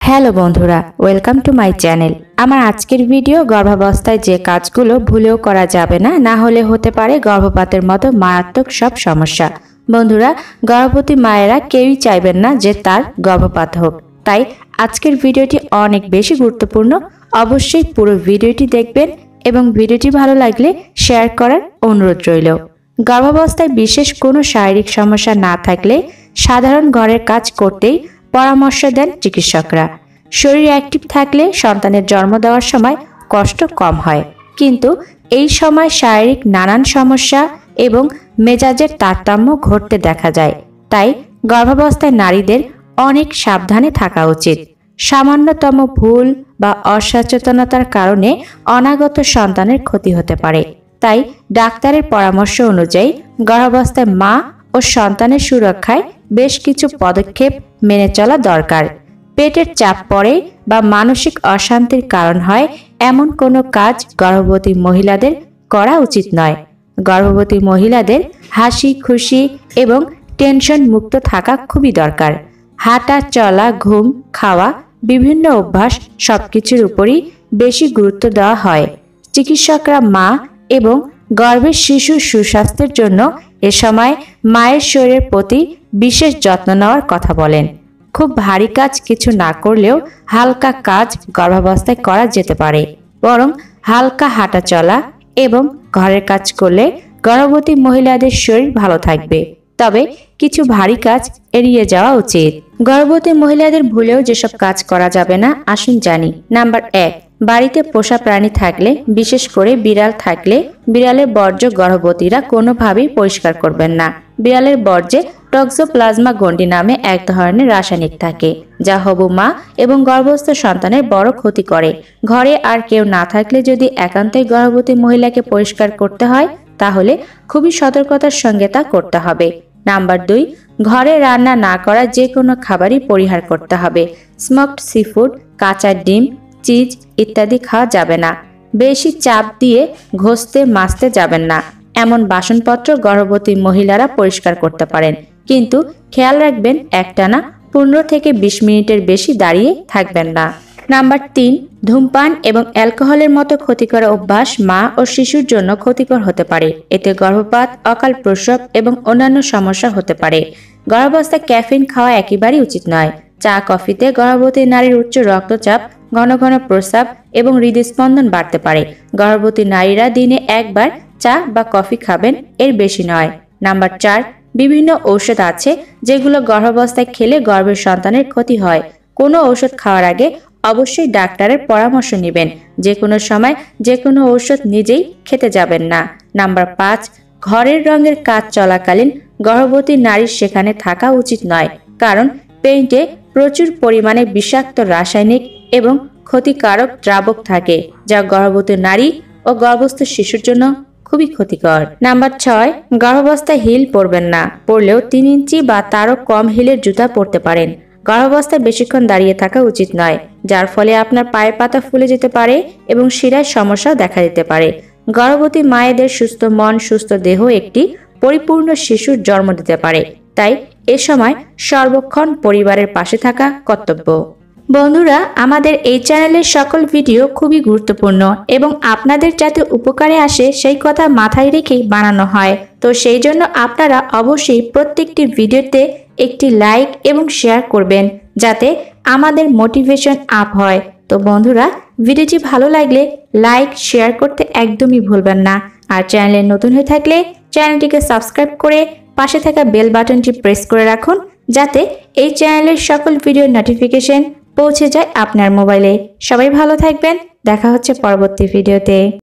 Hello বন্ধুরা, welcome to my channel. আমার আজকের ভিডিও গর্ভাবস্থায় যে কাজগুলো ভুলেও করা যাবে না, না হলে হতে পারে গর্ভপাতের মতো মারাত্মক সব সমস্যা। বন্ধুরা, গর্ভবতী মায়েরা কেউই চাইবেন না যে তার গর্ভপাত হোক, তাই আজকের ভিডিওটি অনেক বেশি গুরুত্বপূর্ণ। অবশ্যই পুরো ভিডিওটি দেখবেন এবং ভিডিওটি ভালো লাগলে শেয়ার করার অনুরোধ রইল। গর্ভাবস্থায় বিশেষ কোনো শারীরিক সমস্যা না থাকলে সাধারণ ঘরের কাজ করতেই পরামর্শ দেন চিকিৎসকরা। শরীর অ্যাক্টিভ থাকলে সন্তানের জন্ম দেওয়ার সময় কষ্ট কম হয়, কিন্তু এই সময় শারীরিক নানান সমস্যা এবং মেজাজের তারতম্য ঘটতে দেখা যায়। তাই গর্ভাবস্থায় নারীদের অনেক সাবধানে থাকা উচিত। সামান্যতম ভুল বা অসচেতনতার কারণে অনাগত সন্তানের ক্ষতি হতে পারে। তাই ডাক্তারের পরামর্শ অনুযায়ী গর্ভাবস্থায় মা ও সন্তানের সুরক্ষায় বেশ কিছু পদক্ষেপ মেনে চলা দরকার। পেটের চাপ পড়ে বা মানসিক অশান্তির কারণ হয় এমন কোনো কাজ গর্ভবতী মহিলাদের করা উচিত নয়। গর্ভবতী মহিলাদের হাসি খুশি এবং টেনশন মুক্ত থাকা খুবই দরকার। হাঁটা চলা, ঘুম, খাওয়া, বিভিন্ন অভ্যাস সবকিছুর উপরই বেশি গুরুত্ব দেওয়া হয়। চিকিৎসকরা মা এবং গর্ভের শিশুর সুস্বাস্থ্যের জন্য এ সময় মায়ের শরীরের প্রতি বিশেষ যত্ন নেওয়ার কথা বলেন। খুব ভারী কাজ কিছু না করলেও হালকা কাজ গর্ভাবস্থায় করা যেতে পারে। বরং হালকা হাঁটা চলা এবং ঘরের কাজ করলে গর্ভবতী মহিলাদের শরীর ভালো থাকবে। তবে কিছু ভারী কাজ এড়িয়ে যাওয়া উচিত। গর্ভবতী মহিলাদের ভুলেও যেসব কাজ করা যাবে না, আসুন জানি। নাম্বার 1, বাড়িতে পোষা প্রাণী থাকলে, বিশেষ করে বিড়াল থাকলে বিড়ালের বর্জ্য গর্ভবতীরা কোনোভাবেই পরিষ্কার করবেন না। বিড়ালের বর্জ্যে টক্সোপ্লাজমা গন্ডি নামে এক ধরনের রাসায়নিক থাকে, যা হবু মা এবং গর্ভস্থ সন্তানের বড় ক্ষতি করে। ঘরে আর কেউ না থাকলে যদি একান্তই গর্ভবতী মহিলাকে পরিষ্কার করতে হয়, তাহলে খুবই সতর্কতার সঙ্গে তা করতে হবে। নাম্বার 2, ঘরে রান্না না করা যে কোনো খাবারই পরিহার করতে হবে। স্মোকড সিফুড, কাঁচা ডিম, চিজ ইত্যাদি খাওয়া যাবে না। বেশি চাপ দিয়ে ঘষতে মাজতে যাবেন না। এমন বাসনপত্র গর্ভবতী মহিলারা পরিষ্কার করতে পারেন, কিন্তু খেয়াল রাখবেন একটানা 15 থেকে 20 মিনিটের বেশি দাঁড়িয়ে থাকবেন না। নাম্বার 3, ধূমপান এবং অ্যালকোহলের মতো ক্ষতিকর অভ্যাস মা ও শিশুর জন্য ক্ষতিকর হতে পারে। এতে গর্ভপাত, অকাল প্রসব এবং অন্যান্য সমস্যা হতে পারে। গর্ভাবস্থায় ক্যাফিন খাওয়া একেবারেই উচিত নয়। চা কফিতে গর্ভবতী নারীর উচ্চ রক্তচাপ, ঘন ঘন প্রস্রাব এবং হৃদস্পন্দন বাড়তে পারে। গর্ভবতী নারীরা দিনে একবার চা বা কফি খাবেন, এর বেশি নয়। নাম্বার 4, বিভিন্ন ঔষধ আছে যেগুলো গর্ভাবস্থায় খেলে গর্ভের সন্তানের ক্ষতি হয়। কোনো ঔষধ খাওয়ার আগে অবশ্যই ডাক্তারের পরামর্শ নেবেন। যে কোনো সময় যে কোনো ঔষধ নিজেই খেতে যাবেন না। নাম্বার 5, ঘরের রঙের কাজ চলাকালীন গর্ভবতী নারীর সেখানে থাকা উচিত নয়, কারণ পেইন্টে প্রচুর পরিমাণে বিষাক্ত রাসায়নিক এবং ক্ষতিকারক দ্রাবক থাকে, যা গর্ভবতী নারী ও গর্ভস্থ শিশুর জন্য খুবই ক্ষতিকর। নাম্বার 6, গর্ভাবস্থায় হিল পরবেন না। পরলেও 3 ইঞ্চি বা তারও কম হিলের জুতা পরতে পারেন। গর্ভাবস্থায় বেশিক্ষণ দাঁড়িয়ে থাকা উচিত নয়, যার ফলে আপনার পায়ের পাতা ফুলে যেতে পারে এবং শিরায় সমস্যাও দেখা দিতে পারে। গর্ভবতী মায়েদের সুস্থ মন, সুস্থ দেহ একটি পরিপূর্ণ শিশুর জন্ম দিতে পারে। তাই এ সময় সর্বক্ষণ পরিবারের পাশে থাকা কর্তব্য। বন্ধুরা, আমাদের এই চ্যানেলের সকল ভিডিও খুবই গুরুত্বপূর্ণ এবং আপনাদের যাতে উপকারে আসে সেই কথা মাথায় রেখেই বানানো হয়। তো সেই জন্য আপনারা অবশ্যই প্রত্যেকটি ভিডিওতে একটি লাইক এবং শেয়ার করবেন, যাতে আমাদের মোটিভেশন আপ হয়। তো বন্ধুরা, ভিডিওটি ভালো লাগলে লাইক শেয়ার করতে একদমই ভুলবেন না। আর চ্যানেলে নতুন হয়ে থাকলে চ্যানেলটিকে সাবস্ক্রাইব করে পাশে থাকা বেল বাটনটি প্রেস করে রাখুন, যাতে এই চ্যানেলের সকল ভিডিওর নোটিফিকেশন পৌঁছে যায় আপনার মোবাইলে। সবাই ভালো থাকবেন, দেখা হচ্ছে পরবর্তী ভিডিওতে।